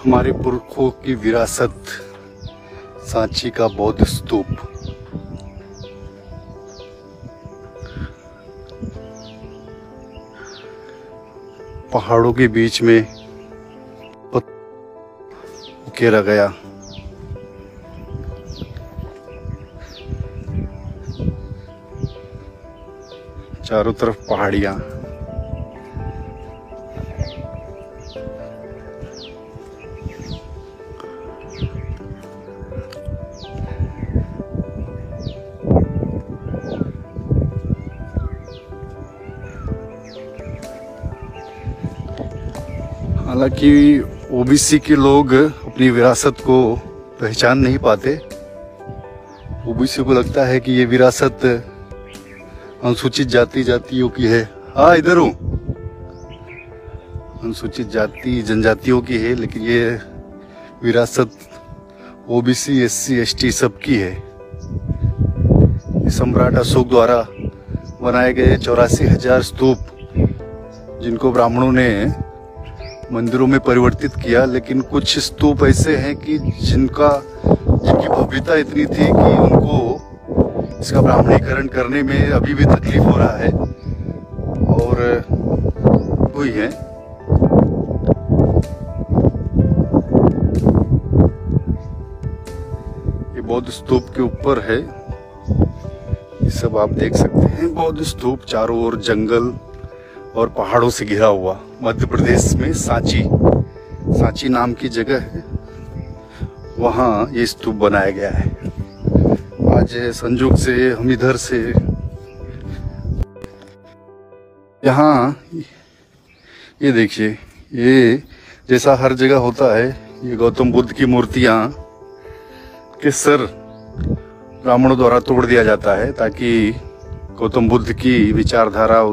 हमारे पुरखों की विरासत सांची का बौद्ध स्तूप। पहाड़ों के बीच में उकेरा गया। चारों तरफ पहाड़ियां। हालांकि ओबीसी के लोग अपनी विरासत को पहचान नहीं पाते। ओबीसी को लगता है कि ये विरासत अनुसूचित जातियों की है। हाँ, इधर हूँ। अनुसूचित जाति जनजातियों की है, लेकिन ये विरासत ओबीसी एससी एसटी सबकी है। सम्राट अशोक द्वारा बनाए गए 84,000 स्तूप, जिनको ब्राह्मणों ने मंदिरों में परिवर्तित किया, लेकिन कुछ स्तूप ऐसे हैं कि जिनकी भव्यता इतनी थी कि उनको इसका ब्राह्मणीकरण करने में अभी भी तकलीफ हो रहा है। और हुई है। ये बौद्ध स्तूप के ऊपर है। ये सब आप देख सकते हैं। बौद्ध स्तूप चारों ओर जंगल और पहाड़ों से घिरा हुआ। मध्य प्रदेश में सांची नाम की जगह है, वहाँ ये स्तूप बनाया गया है। आज संयोग से हम इधर से यहाँ, ये देखिए, ये जैसा हर जगह होता है, ये गौतम बुद्ध की मूर्तियाँ के सर ब्राह्मणों द्वारा तोड़ दिया जाता है, ताकि गौतम बुद्ध की विचारधारा,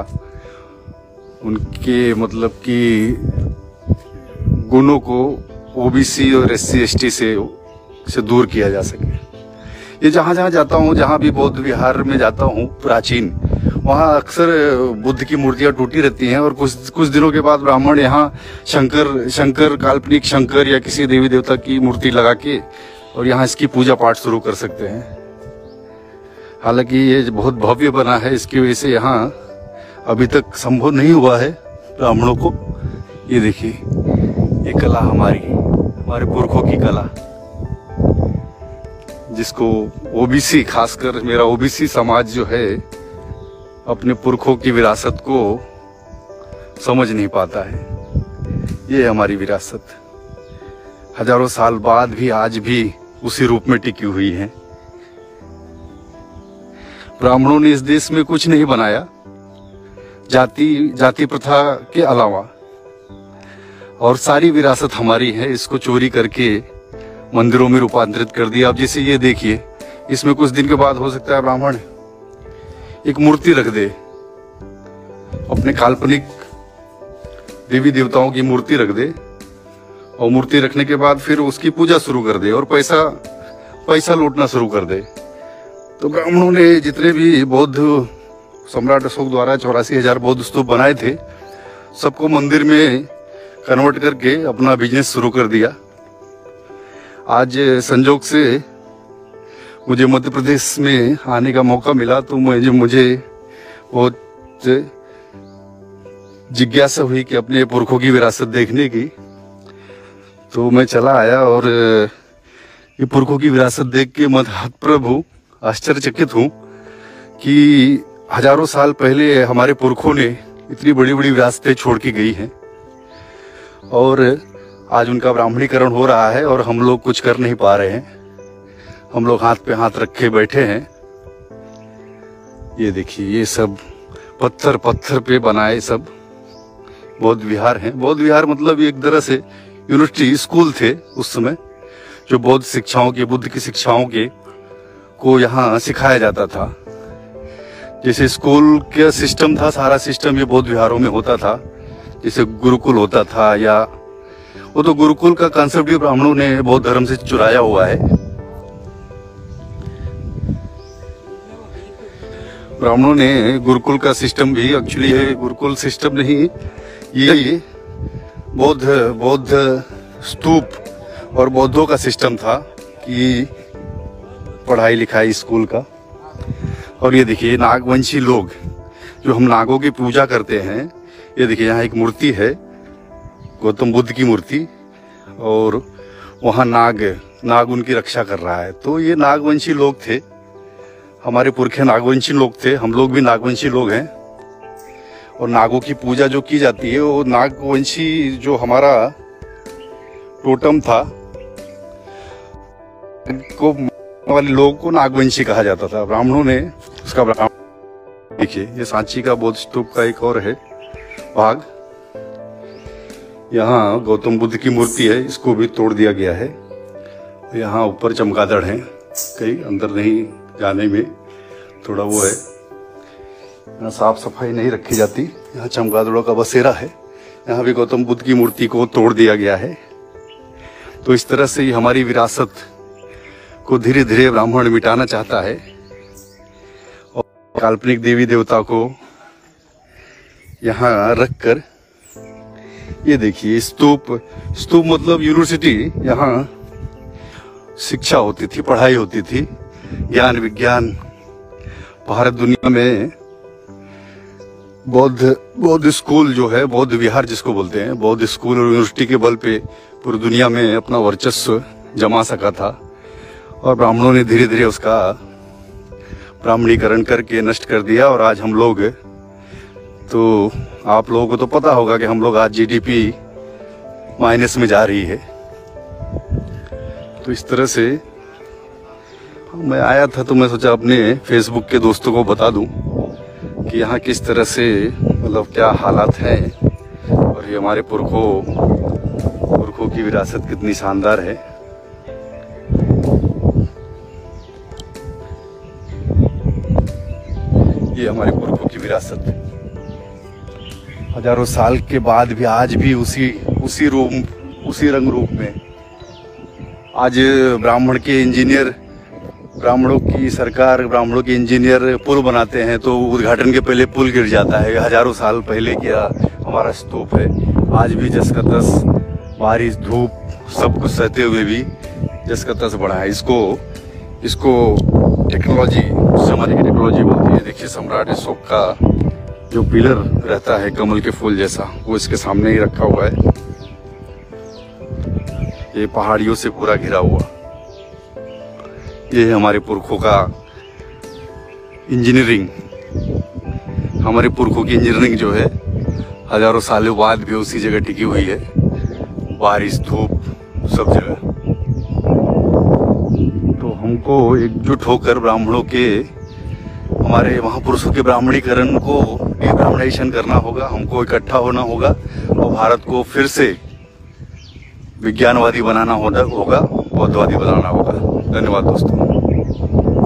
उनके मतलब कि गुणों को ओबीसी और एससी एसटी से दूर किया जा सके। ये जहाँ जहाँ जाता हूँ, जहाँ भी बौद्ध विहार में जाता हूँ प्राचीन, वहाँ अक्सर बुद्ध की मूर्तियाँ टूटी रहती हैं। और कुछ दिनों के बाद ब्राह्मण यहाँ शंकर काल्पनिक शंकर या किसी देवी देवता की मूर्ति लगा के और यहाँ इसकी पूजा पाठ शुरू कर सकते हैं। हालांकि ये बहुत भव्य बना है, इसकी वजह से यहाँ अभी तक संभव नहीं हुआ है ब्राह्मणों को। ये देखिए, ये कला हमारे पुरखों की कला, जिसको ओबीसी, खासकर मेरा ओबीसी समाज जो है, अपने पुरखों की विरासत को समझ नहीं पाता है। ये हमारी विरासत हजारों साल बाद भी आज भी उसी रूप में टिकी हुई है। ब्राह्मणों ने इस देश में कुछ नहीं बनाया जाति प्रथा के अलावा, और सारी विरासत हमारी है। इसको चोरी करके मंदिरों में रूपांतरित कर दिया। अब जैसे ये देखिए, इसमें कुछ दिन के बाद हो सकता है ब्राह्मण एक मूर्ति रख दे, अपने काल्पनिक देवी देवताओं की मूर्ति रख दे, और मूर्ति रखने के बाद फिर उसकी पूजा शुरू कर दे और पैसा लूटना शुरू कर दे। तो ब्राह्मणों ने जितने भी बौद्ध सम्राट अशोक द्वारा 84,000 बौद्ध स्तूप बनाए थे, सबको मंदिर में कन्वर्ट करके अपना बिजनेस शुरू कर दिया। आज संजोग से मुझे मध्य प्रदेश में आने का मौका मिला, तो मुझे बहुत जिज्ञासा हुई कि अपने पुरखों की विरासत देखने की। तो मैं चला आया और ये पुरखों की विरासत देख के मैं हतप्रभ, आश्चर्यचकित हूँ कि हजारों साल पहले हमारे पुरखों ने इतनी बड़ी बड़ी विरासतें छोड़ के गई हैं, और आज उनका ब्राह्मणीकरण हो रहा है और हम लोग कुछ कर नहीं पा रहे हैं। हम लोग हाथ पे हाथ रखे बैठे हैं। ये देखिए, ये सब पत्थर पे बनाए सब बौद्ध विहार हैं। बौद्ध विहार मतलब एक तरह से यूनिवर्सिटी स्कूल थे उस समय, जो बौद्ध शिक्षाओं के, बुद्ध की शिक्षाओं के को यहाँ सिखाया जाता था। जैसे स्कूल का सिस्टम था, सारा सिस्टम ये बौद्ध विहारों में होता था। जैसे गुरुकुल होता था, या वो तो गुरुकुल का कंसेप्ट भी ब्राह्मणों ने बौद्ध धर्म से चुराया हुआ है। ब्राह्मणों ने गुरुकुल का सिस्टम भी, एक्चुअली ये गुरुकुल सिस्टम नहीं, ये बौद्ध स्तूप और बौद्धों का सिस्टम था कि पढ़ाई लिखाई स्कूल का। और ये देखिए नागवंशी लोग जो हम नागों की पूजा करते हैं, ये देखिए यहाँ एक मूर्ति है गौतम बुद्ध की मूर्ति, और वहाँ नाग उनकी रक्षा कर रहा है। तो ये नागवंशी लोग थे, हमारे पुरखे नागवंशी लोग थे, हम लोग भी नागवंशी लोग हैं। और नागों की पूजा जो की जाती है वो नागवंशी जो हमारा टोटम था को वाले लोगों को नागवंशी कहा जाता था। ब्राह्मणों ने उसका देखिए ये सांची का बौद्ध स्तूप का एक और है भाग। यहाँ गौतम बुद्ध की मूर्ति है, इसको भी तोड़ दिया गया है। यहाँ ऊपर चमगादड़ हैं, कहीं अंदर नहीं जाने में थोड़ा वो है, यहाँ साफ सफाई नहीं रखी जाती। यहाँ चमगादड़ों का बसेरा है। यहाँ भी गौतम बुद्ध की मूर्ति को तोड़ दिया गया है। तो इस तरह से ही हमारी विरासत को धीरे धीरे ब्राह्मण मिटाना चाहता है और काल्पनिक देवी देवता को यहाँ रखकर, ये देखिए स्तूप मतलब यूनिवर्सिटी, यहाँ शिक्षा होती थी, पढ़ाई होती थी, ज्ञान विज्ञान। भारत दुनिया में बौद्ध स्कूल जो है, बौद्ध विहार जिसको बोलते हैं, बौद्ध स्कूल और यूनिवर्सिटी के बल पे पूरी दुनिया में अपना वर्चस्व जमा सका था। और ब्राह्मणों ने धीरे धीरे उसका ब्राह्मणीकरण करके नष्ट कर दिया। और आज हम लोग, तो आप लोगों को तो पता होगा कि हम लोग आज जीडीपी माइनस में जा रही है। तो इस तरह से मैं आया था, तो मैं सोचा अपने फेसबुक के दोस्तों को बता दूं कि यहाँ किस तरह से मतलब क्या हालात हैं और ये हमारे पुरखों की विरासत कितनी शानदार है। ये हमारे पुरखों की विरासत हजारों साल के बाद भी आज भी उसी रंग रूप में। आज ब्राह्मणों की सरकार, ब्राह्मणों के इंजीनियर पुल बनाते हैं तो उद्घाटन के पहले पुल गिर जाता है। हजारों साल पहले किया हमारा स्तूप है। आज भी जस का तस, बारिश धूप सब कुछ सहते हुए भी जस का तस बढ़ा है। इसको टेक्नोलॉजी, जमाने की टेक्नोलॉजी बोलती है। देखिए सम्राट अशोक का जो पिलर रहता है कमल के फूल जैसा, वो इसके सामने ही रखा हुआ है। ये पहाड़ियों से पूरा घिरा हुआ, ये है हमारे पुरखों का इंजीनियरिंग। हमारे पुरखों की इंजीनियरिंग जो है हजारों सालों बाद भी उसी जगह टिकी हुई है, बारिश धूप सब जगह। तो हमको एकजुट होकर ब्राह्मणों के, हमारे महापुरुषों के ब्राह्मणीकरण को डिब्राह्मणाइजेशन करना होगा। हमको इकट्ठा होना होगा और भारत को फिर से विज्ञानवादी बनाना होगा, बौद्धवादी बनाना होगा। धन्यवाद दोस्तों।